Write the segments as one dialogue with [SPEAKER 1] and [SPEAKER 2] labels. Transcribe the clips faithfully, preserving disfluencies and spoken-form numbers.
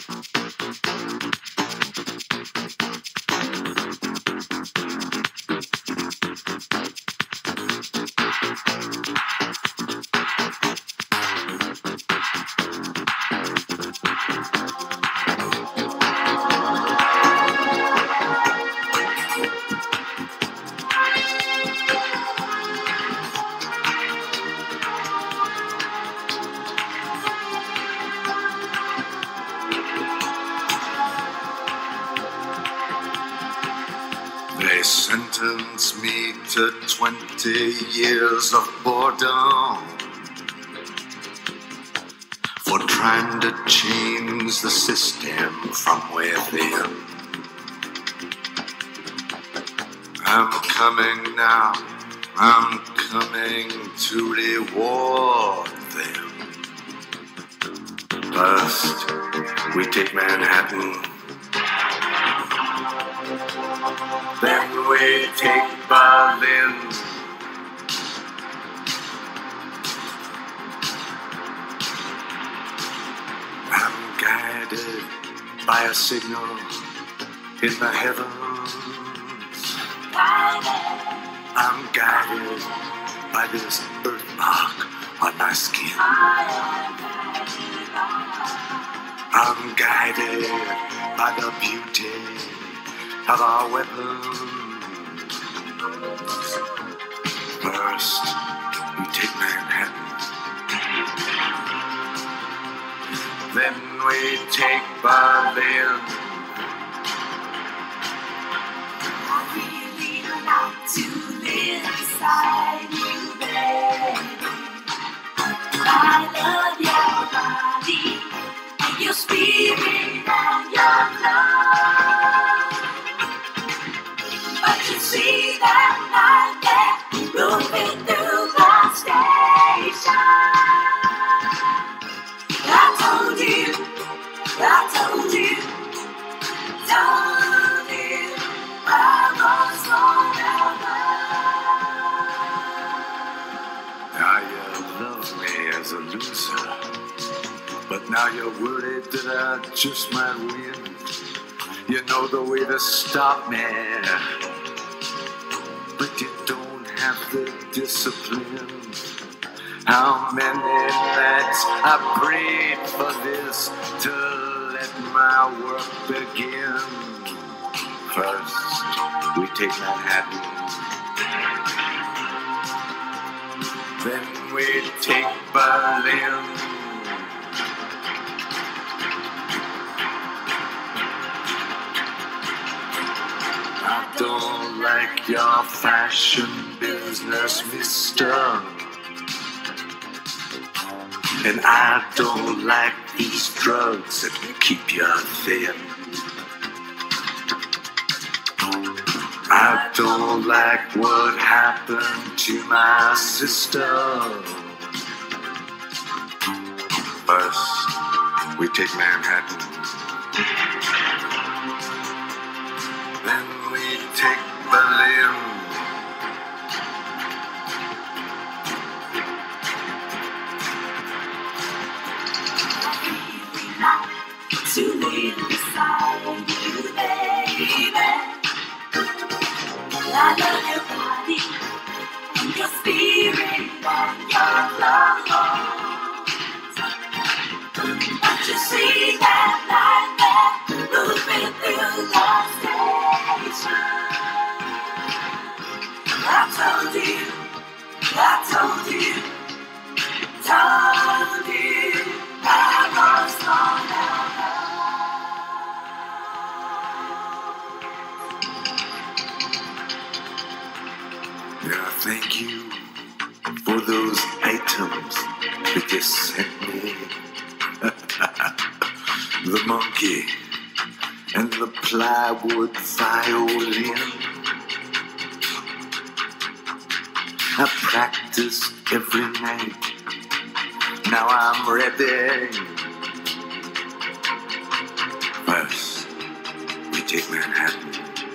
[SPEAKER 1] They sentenced me to twenty years of boredom for trying to change the system from within. I'm coming now, I'm coming to reward them. First, we take Manhattan. Then we take Berlin. I'm guided by a signal in the heavens. I'm guided by this birthmark on my skin. I'm guided by the beauty of our weapons. First, we take Manhattan. Then we take Berlin.
[SPEAKER 2] I really like to live beside you, baby. I love your body and your spirit and your love. But you see that light there moving through the station. I told you, I told you, told you I was forever.
[SPEAKER 1] Now you love me as a loser, but now you're worried that I just might win. You know the way to stop me, but you don't have the discipline. How many nights I prayed for this to let my work begin. First, we take Manhattan. Then we take Berlin. I don't like your fashion business, mister. And I don't like these drugs that keep you thin. I don't like what happened to my sister. First, we take Manhattan. Then we take Berlin.
[SPEAKER 2] To live beside you, baby. I love your body and your spirit and your love. But you see that light there moving through the station. I told you, I told you, told you I was forever.
[SPEAKER 1] Yeah, thank you for those items that you sent me. The monkey and the plywood violin. I practiced every night. Now I'm ready. First, we take Manhattan.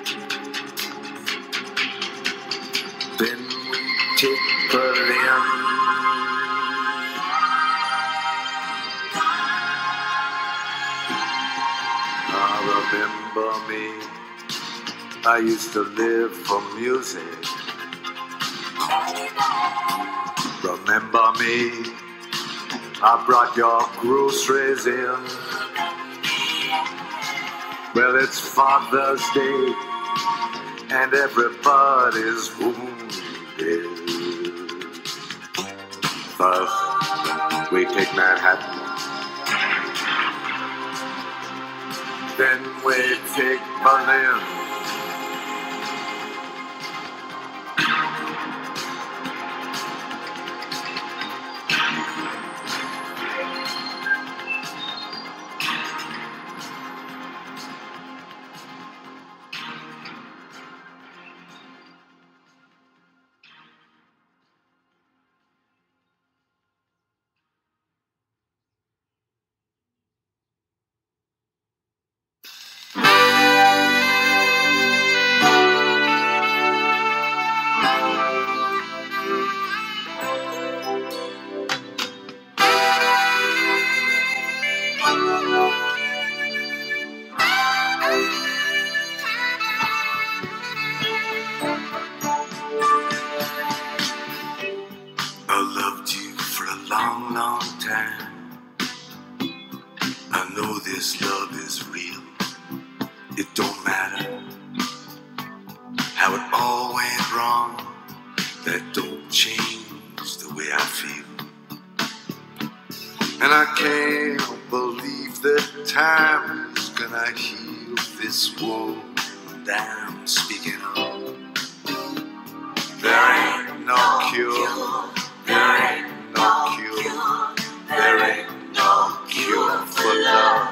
[SPEAKER 1] Then we take Berlin. remember me. I used to live for music. Remember me. I brought your groceries in. Well, it's Father's Day, and everybody's wounded. First, we take Manhattan. Then we take Berlin. I loved you for a long, long time. I know this love is real. It don't matter how it all went wrong. That don't change the way I feel. And I can't believe that time is gonna heal this wound I'm speaking of. There ain't no cure. There ain't no cure. There ain't no cure for love.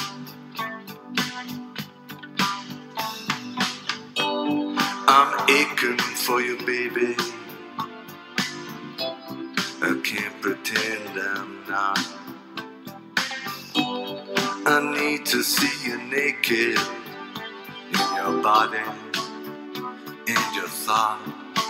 [SPEAKER 1] I'm aching for you, baby. I can't pretend I'm not. I need to see you naked in your body and your thought.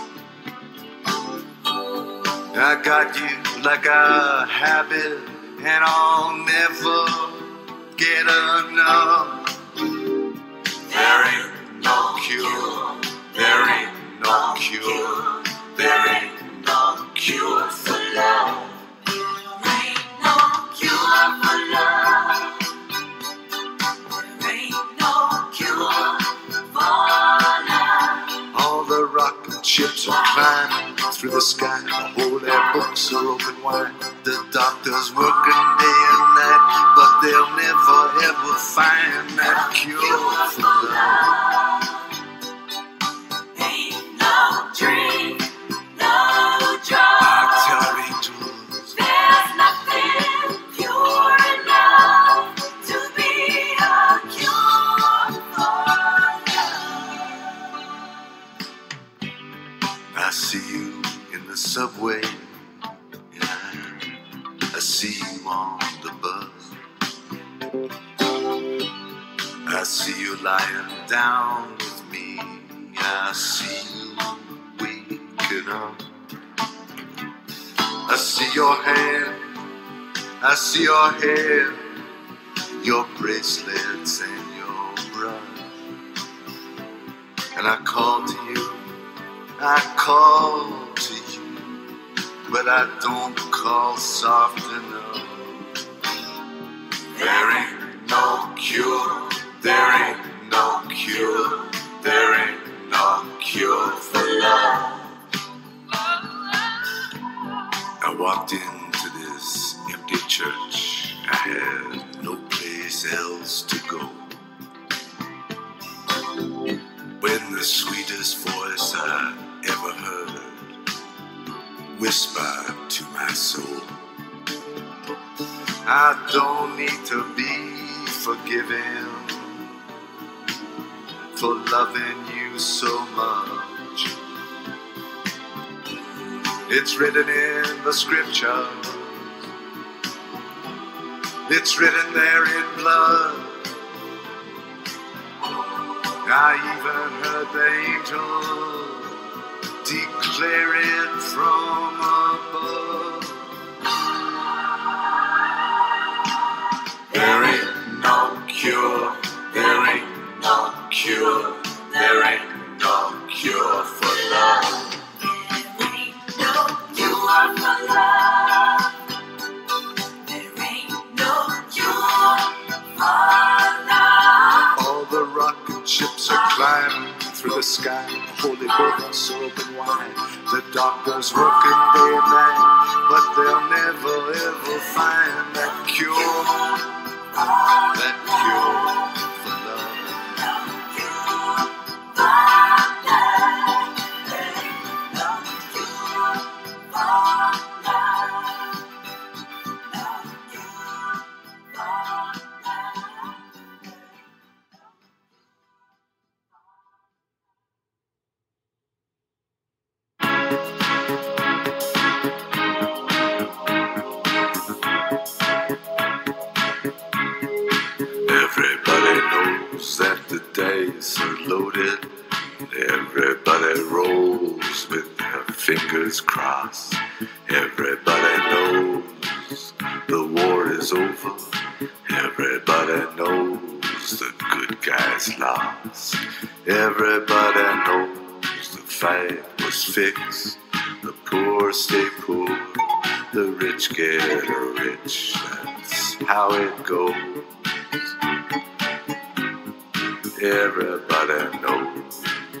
[SPEAKER 1] I got you like a habit, and I'll never get enough. There ain't no cure. There ain't no cure. There ain't no cure for love.
[SPEAKER 2] There ain't no cure for love. There ain't no cure for love.
[SPEAKER 1] All the rocket ships are climbing through the sky. The holy books are open wide. The doctors working day and night, but they'll never ever find that cure for love.
[SPEAKER 2] Ain't no dream, no drug.
[SPEAKER 1] Octave angels.
[SPEAKER 2] There's nothing pure enough to be a cure for love.
[SPEAKER 1] I see you in the subway. Yeah, I see you on the bus. I see you lying down with me. I see you waking up. I see your hand. I see your hair, your bracelets and your brush. And I call to you. I call to you, but I don't call soft enough. There ain't no cure. There ain't no cure. There ain't no cure for love. I walked into this empty church. I had no place else to go. When the sweetest voice I ever heard whispered to my soul, I don't need to be forgiven for loving you so much. It's written in the scriptures. It's written there in blood. I even heard the angel declare it from above. There ain't no cure. There sky. Holy books open wide. The doctors working day and night, but they'll never ever find that cure, that cure for love. Everybody knows that the dice are loaded. Everybody rolls with their fingers crossed. Everybody knows the war is over. Everybody knows the good guys lost. Everybody knows the fight was fixed. The poor stay poor, the rich get rich. That's how it goes. Everybody knows.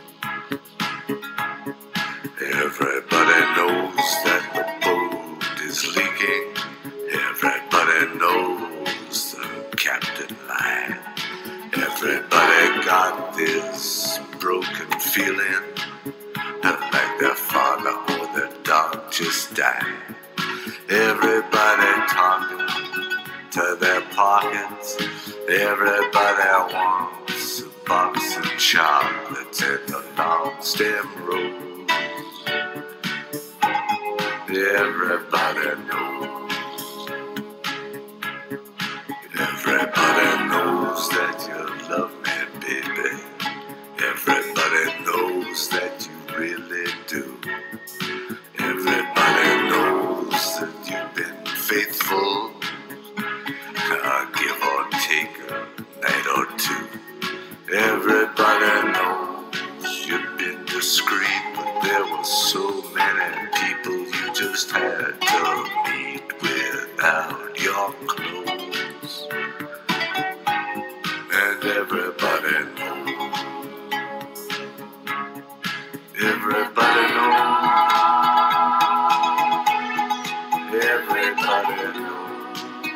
[SPEAKER 1] Everybody knows that the boat is leaking. Everybody knows the captain lied. Everybody got this broken feeling like their father or their dog just died. Everybody talking to their pockets. Everybody wants a box of chocolates and a long stem rose. Everybody knows. Everybody knows that you love me, baby. Everybody knows that you really do. Everybody knows that you've been faithful. Uh, give or take a night or two. Everybody knows you've been discreet, but there were so many people you just had to meet without your clothes. And everybody knows. Everybody knows. Everybody knows.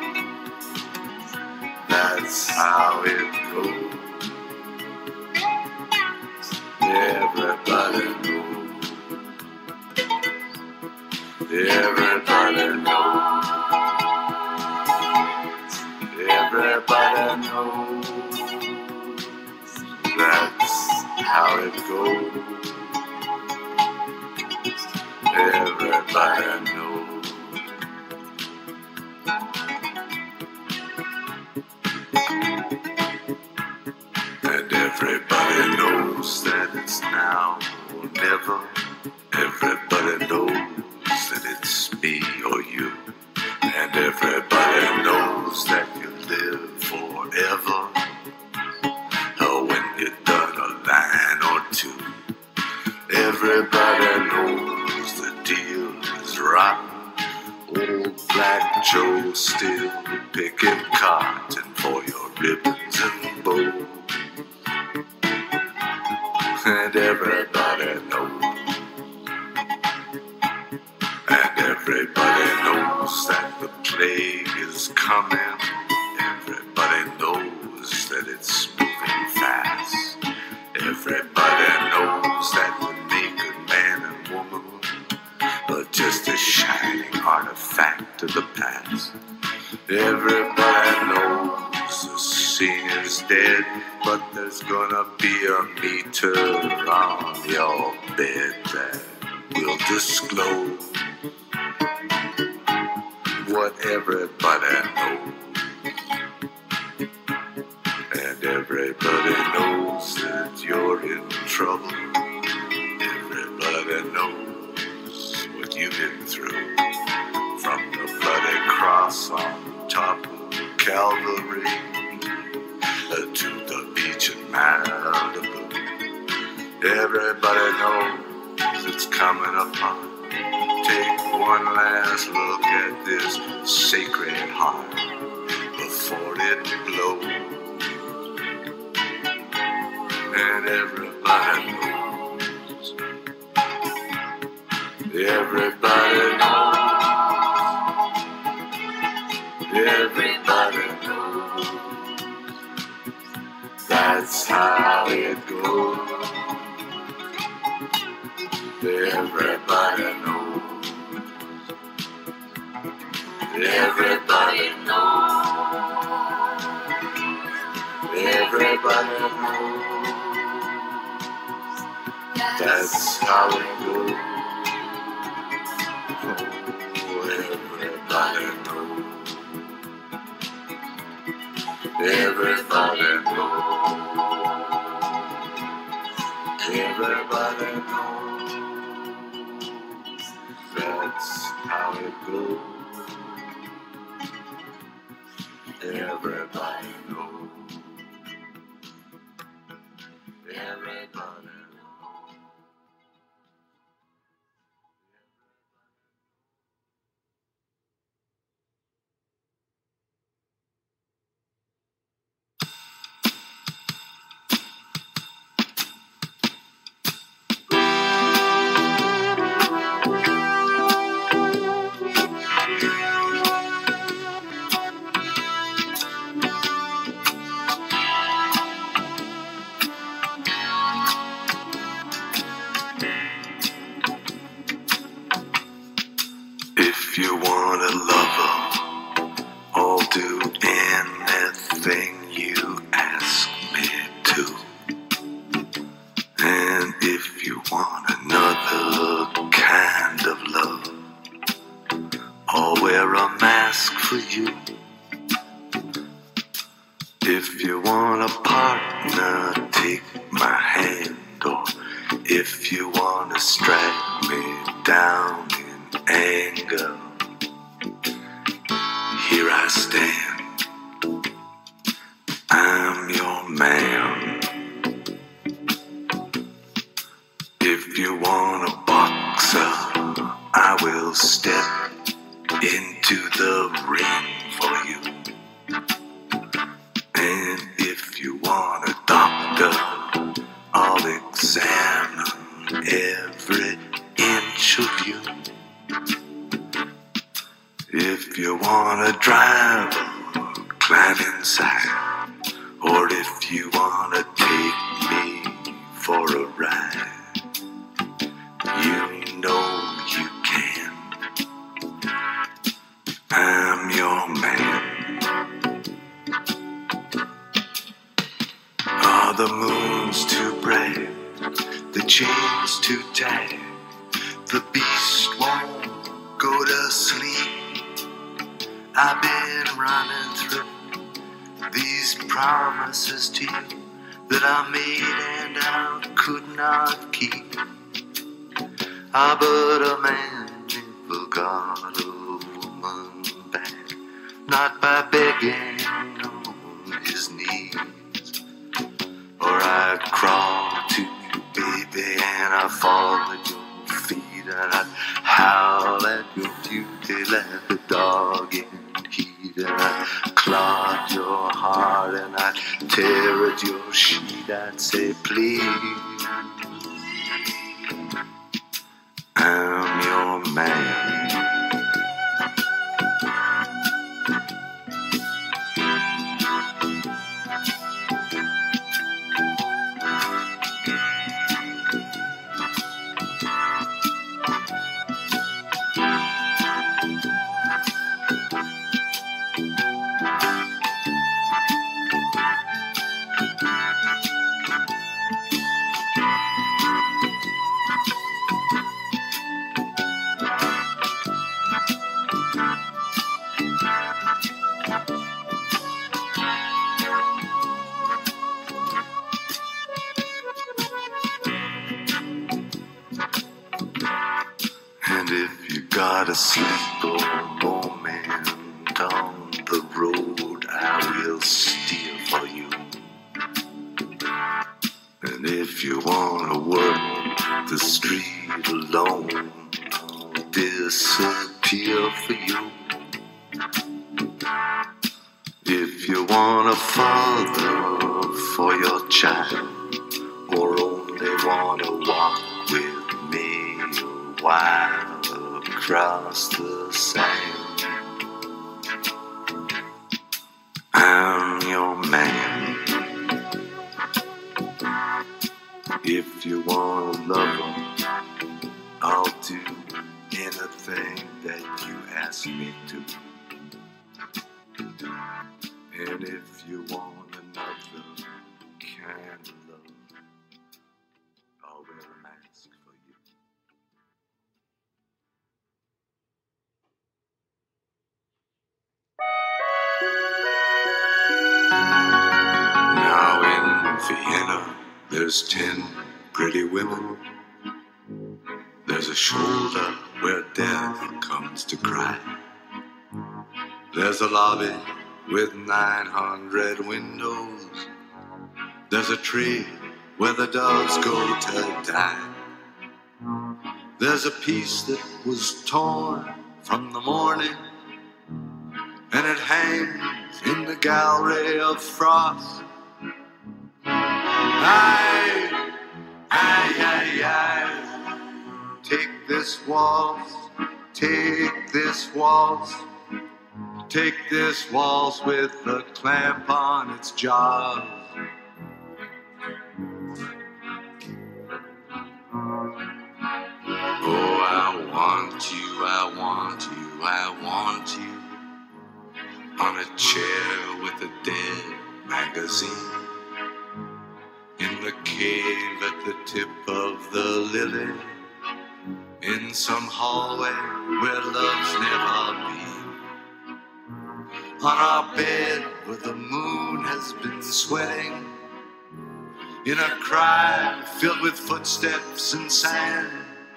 [SPEAKER 1] That's how it goes. Everybody knows. Everybody knows. Everybody knows. That's how it goes. Everybody knows. And everybody knows that it's now or never. Everybody knows that it's me or you. And everybody knows that you live forever. Or when you're done a line or two. Everybody knows the deal is rotten. Old Black Joe still picking cotton for your ribbons and bows. And everybody knows. And everybody knows that the plague is coming. Everybody knows that it's moving fast. Everybody knows that the naked man and woman are just a shining artifact of the past. Everybody knows the scene is dead, but there's gonna be a meter on your bed that will disclose what everybody knows. And everybody knows that you're in trouble. Everybody knows what you've been through. From the bloody cross on top of Calvary to the beach in Malibu. Everybody knows it's coming upon. Take one last look at this sacred heart before it blows. And everybody knows. Everybody knows. Everybody knows. That's how it goes. Everybody knows. Everybody knows. Everybody knows. That's how it goes. Oh, everybody knows. Everybody knows. Everybody knows. That's how it goes. Everybody knows. Everybody knows. If you want a lover, I'll do anything you ask me to. And if you want another kind of love, I'll wear a mask for you. If you want a partner, take my hand. Or if you want to strike me down in anger, here I stand. I'm your man. If you want a boxer, I will step into the ring for you. And if you want a doctor, I'll examine every inch of you. If you want to drive, climb inside. Or if you want to take me for a ride, you know you can. I'm your man. Are the moons too bright? The chains too tight? The beast won't go to sleep. I've been running through these promises to you that I made and I could not keep. Ah, but a man never got a woman back, not by begging on his knees. Or I'd crawl to you, baby, and I'd fall at your feet, and I'd howl at your beauty like a dog in heat, and I'd claw at your heart, and I'd tear at your sheet. I'd say, please, I'm your man. And if you got a simple moment on the road, I will steer for you. And if you wanna work the street alone, I'll disappear for you. If you want a father for your child, or only wanna walk with me a while, across the sand. I'm your man. If you want to love 'em, I'll do anything that you ask me to. And if you want another kind of love, I'll wear a mask for you. Now in Vienna, there's ten pretty women. There's a shoulder where death comes to cry. There's a lobby with nine hundred windows. There's a tree where the doves go to die. There's a piece that was torn from the morning, and it hangs in the gallery of frost. Aye, aye, aye, aye. Take this waltz, take this waltz, take this waltz with a clamp on its jaws. Oh, I want you, I want you, I want you on a chair with a dead magazine, in the cave at the tip of the lily, in some hallway where love's never been, on our bed where the moon has been sweating, in a cry filled with footsteps and sand.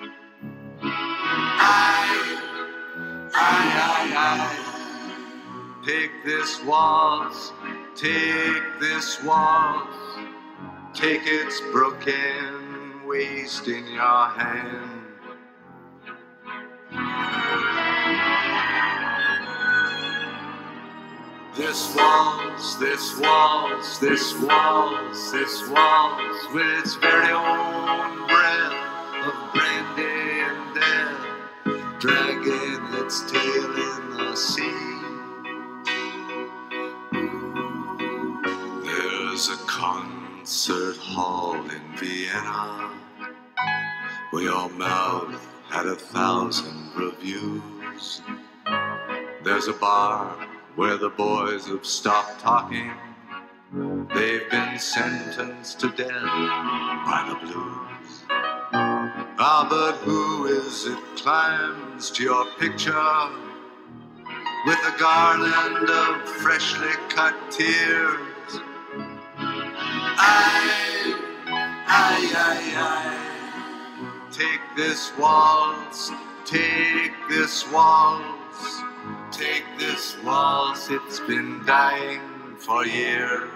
[SPEAKER 1] I, I, I, I, take this waltz, take this waltz, take its broken waist in your hand. This waltz, this waltz, this waltz, this waltz, with its very own breath of brandy and death, dragging its tail in the sea. There's a concert hall in Vienna where your mouth had a thousand reviews. There's a bar where the boys have stopped talking. They've been sentenced to death by the blues. Ah, but who is it climbs to your picture with a garland of freshly cut tears? I, I, I, I, take this waltz, take this waltz, take this waltz, it's been dying for years.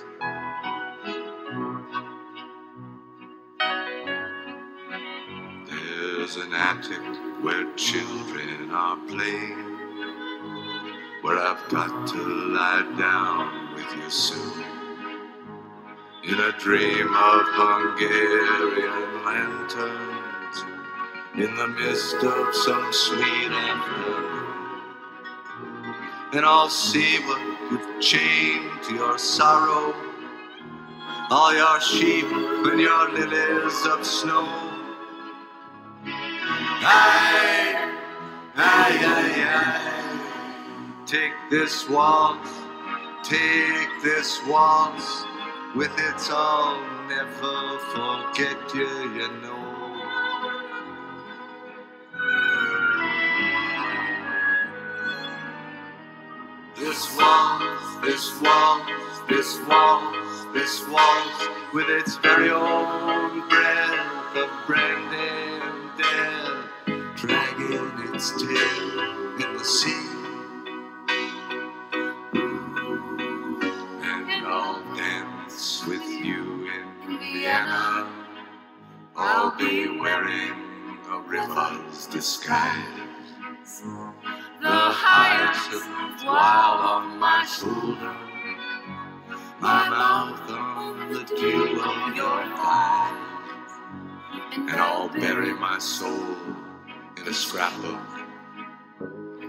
[SPEAKER 1] There's an attic where children are playing, where I've got to lie down with you soon, in a dream of Hungarian lanterns, in the mist of some sweet afternoon. And I'll see what you've chained to your sorrow, all your sheep and your lilies of snow. Aye, aye, aye, aye, take this waltz, take this waltz, with its I'll never forget you, you know. This waltz, this waltz, this waltz, this waltz, with its very own breath of brandy and death, dragging its tail in the sea. And I'll dance with you in Vienna. I'll be wearing a river's disguise, the hyacinth wild on my shoulder, my mouth on the dew of your thighs, and I'll bury my soul in a scrapbook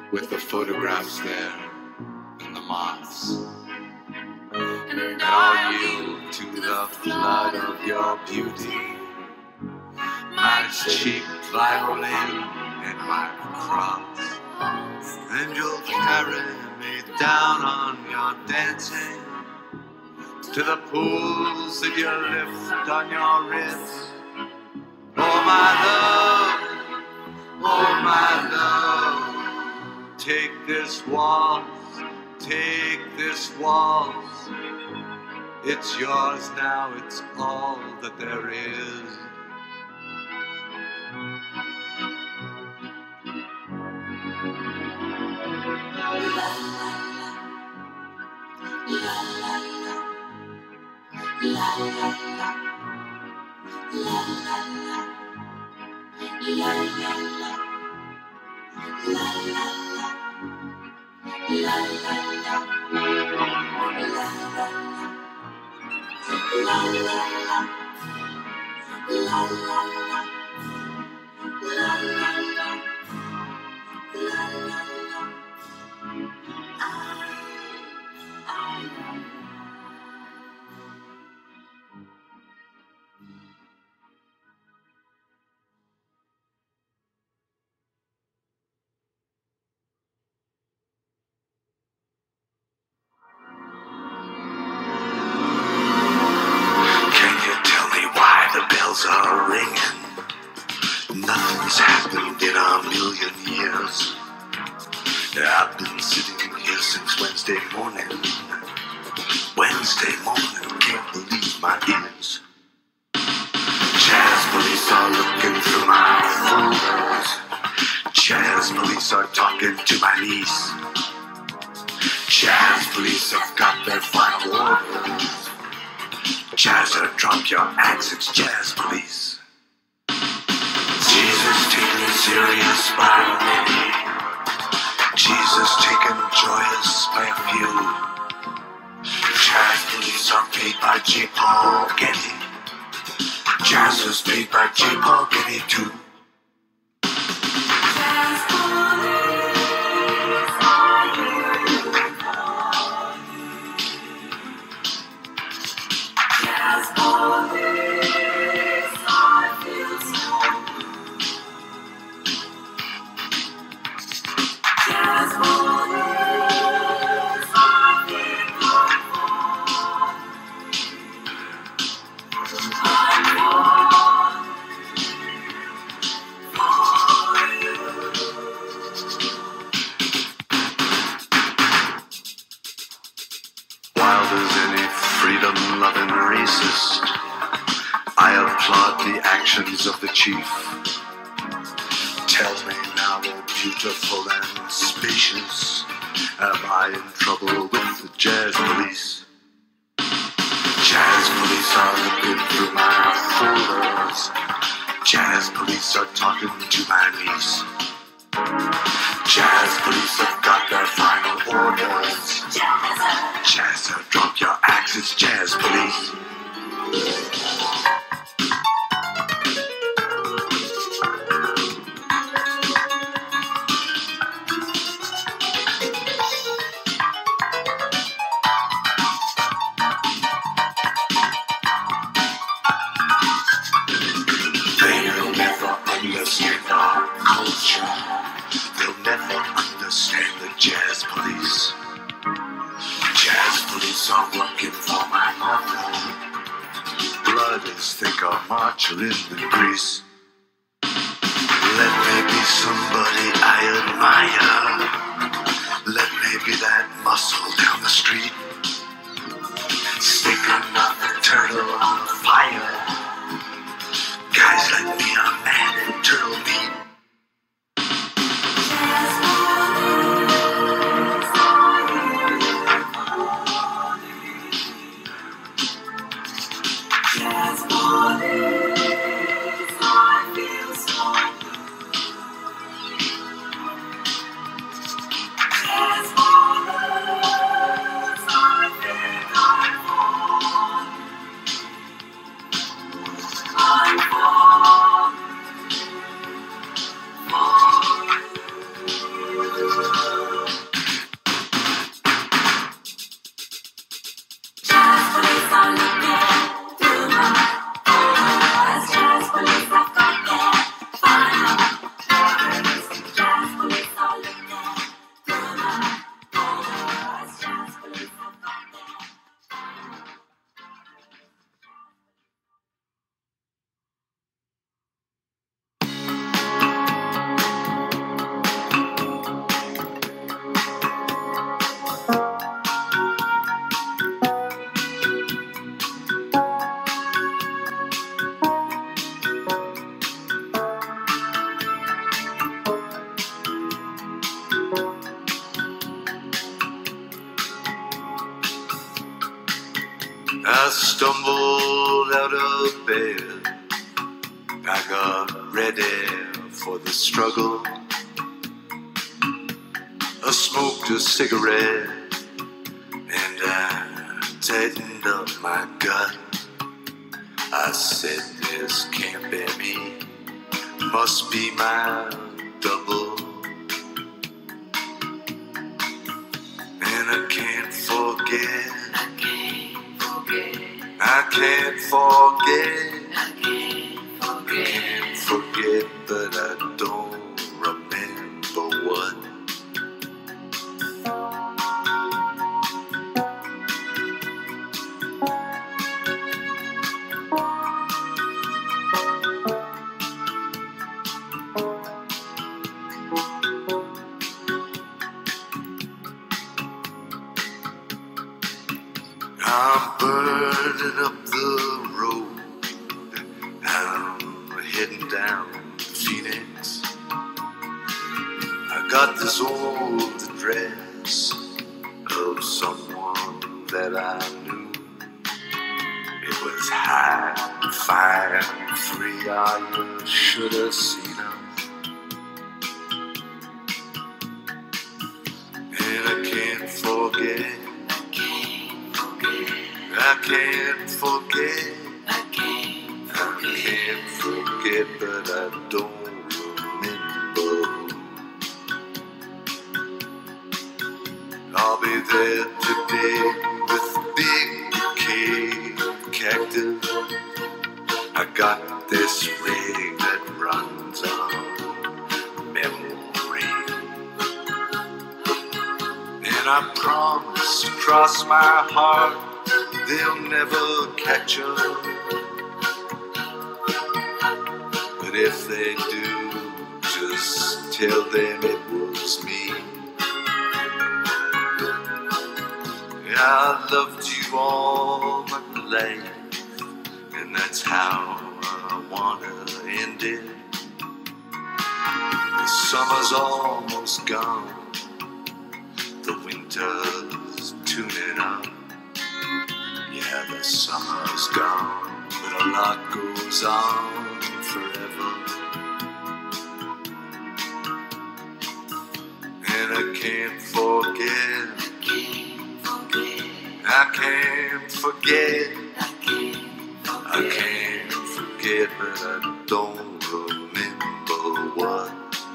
[SPEAKER 1] with the photographs there and the moths. And I'll yield to the flood of your beauty, my cheap violin and my cross. And you'll carry me down on your dancing to the pools that you lift on your wrist. Oh my love, oh my love, take this waltz, take this waltz. It's yours now, it's all that there is. Are ringing. Nothing's happened in a million years. I've been sitting here since Wednesday morning. Wednesday morning, can't believe my ears. Jazz police are looking through my folders. Jazz police are talking to my niece. Jazz police have got their final orders. Jazzer, drop your axe, it's jazz police. Jesus taken serious by many. Jesus taken joyous by a few. Jazz police are paid by J. Paul Getty. Jazz was paid by J. Paul Getty too.
[SPEAKER 2] Jazz police are here Jazz police, I feel so blue. Jazz police, I think I'm
[SPEAKER 1] Wild as any freedom-loving racist, I applaud the actions of the chief. Tell me now, oh beautiful and spacious, am I in trouble with the jazz police? Jazz police are looking through my folders. Jazz police are talking to my niece. Jazz police have got their final orders.
[SPEAKER 2] Jazzer,
[SPEAKER 1] Jazzer, drop your axe, it's jazz police. They'll never understand our culture. They'll never understand the jazz police. Jazz police are working for my mother. Blood is thicker, marcher in the grease. Let me be somebody I admire. Let me be that muscle down the street. Stick another turtle on the fire. Guys like me are mad at turtle meat.
[SPEAKER 2] jazz police are here Jazz police, I feel so blue. Jazz police, I think I'm falling. I'm falling for you.
[SPEAKER 1] I stumbled out of bed. I got ready for the struggle. I smoked a cigarette and I tightened up my gut. I said, this can't be me, must be my double. And I can't forget,
[SPEAKER 2] I can't forget,
[SPEAKER 1] I can't forget,
[SPEAKER 2] I can't
[SPEAKER 1] I
[SPEAKER 2] forget,
[SPEAKER 1] can't forget, but I don't remember what. I'm burning up the road. I'm heading down to Phoenix. I got this old address of someone that I knew. It was high, fire, free. I should have seen her. And I can't forget. I can't forget,
[SPEAKER 2] I can't
[SPEAKER 1] I can't forget, but I don't remember. I'll be there today with a big bouquet cactus. I got this rig that runs on memory, and I promise to cross my heart they'll never catch up. But if they do, just tell them it was me. I loved you all my life, and that's how I wanna end it. The summer's almost gone, the winter's tuning up. Yeah, the summer's gone, but a lot goes on forever. And I can't forget, I can't forget, I can't forget, but I don't remember what.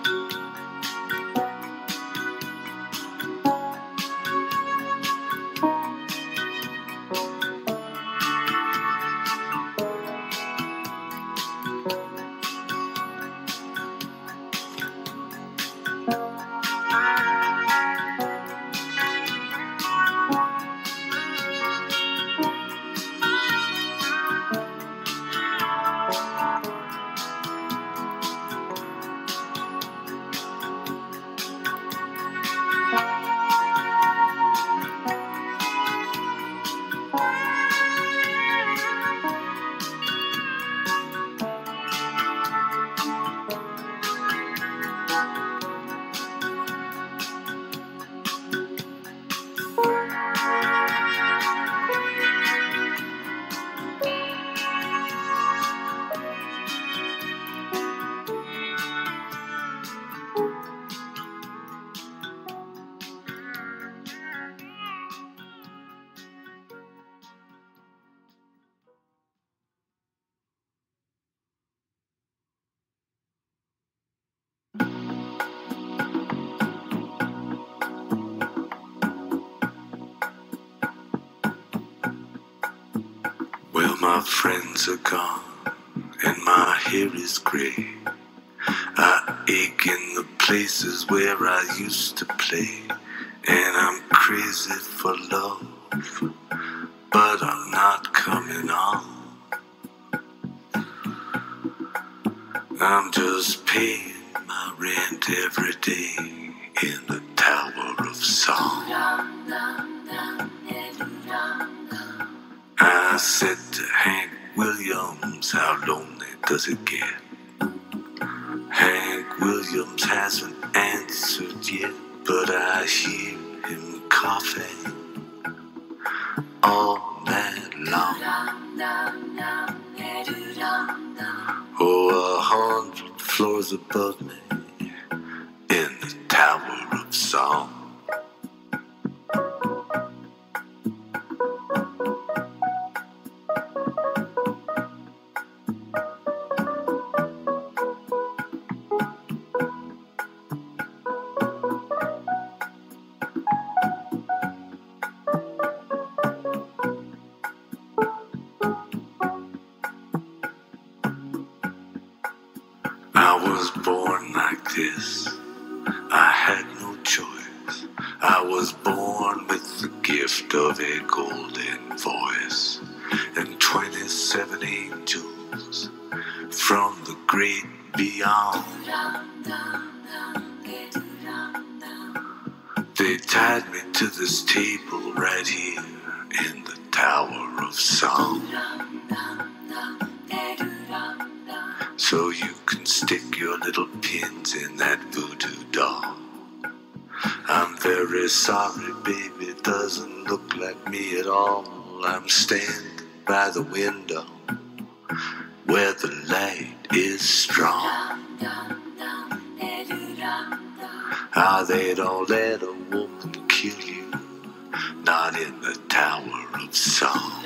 [SPEAKER 1] Well, my friends are gone, and my hair is gray. I ache in the places where I used to play, and I'm crazy for love, but I'm not coming on. I'm just paying my rent every day in the Tower of Song. I said to Hank Williams, how lonely does it get? Hank Williams hasn't answered yet, but I hear him coughing all night long. above me in the Tower of Song. I was born like this, I had no choice. I was born with the gift of a golden voice, and twenty-seven angels from the great beyond. They tied me to this table right here in the Tower of Song, so you can stick your little pins in that voodoo doll. I'm very sorry, baby, it doesn't look like me at all. I'm standing by the window where the light is strong. Ah, they don't let a woman kill you, not in the Tower of Song.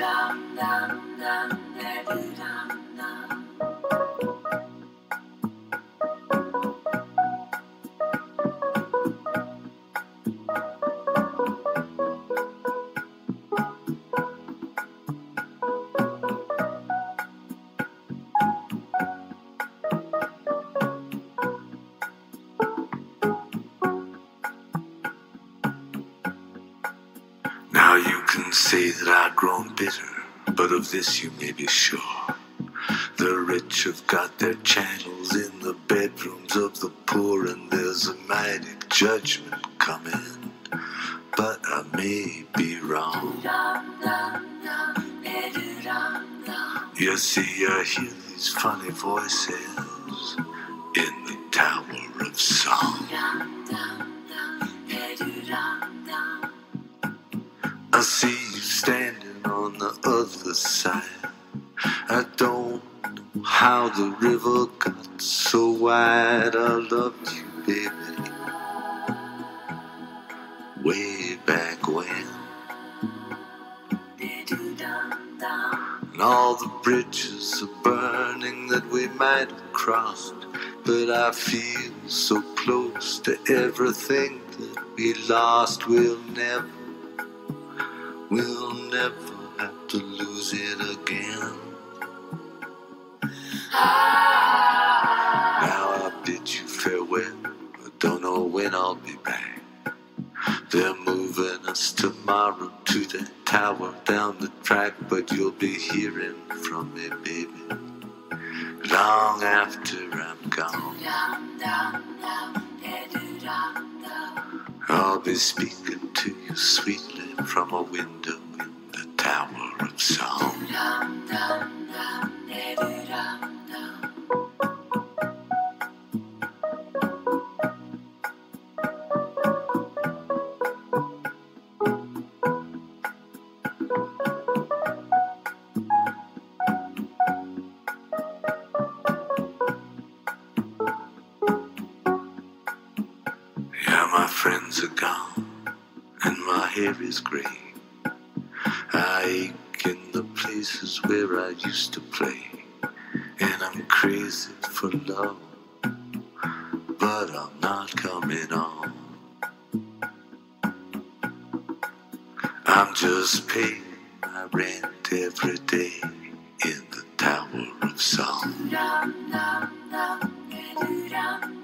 [SPEAKER 1] Now you can say that I've grown bitter, but of this you may be sure. The rich have got their channels in the bedrooms of the poor, and there's a mighty judgment coming, but I may be wrong. You see, I hear these funny voices in the Tower of Song. I see you standing on the other side. I don't know how the river got so wide. I loved you, baby, way back when. And all the bridges are burning that we might have crossed, but I feel so close to everything that we lost. We'll never We'll never have to lose it again. Now I bid you farewell. I don't know when I'll be back. They're moving us tomorrow to the tower down the track, but you'll be hearing from me, baby, long after I'm gone. I'll be speaking to you sweetly from a window in the Tower of Song. Yeah, my friends are gone, and my hair is grey. I ache in the places where I used to play, and I'm crazy for love, but I'm not coming on. I'm just paying my rent every day in the Tower of Song.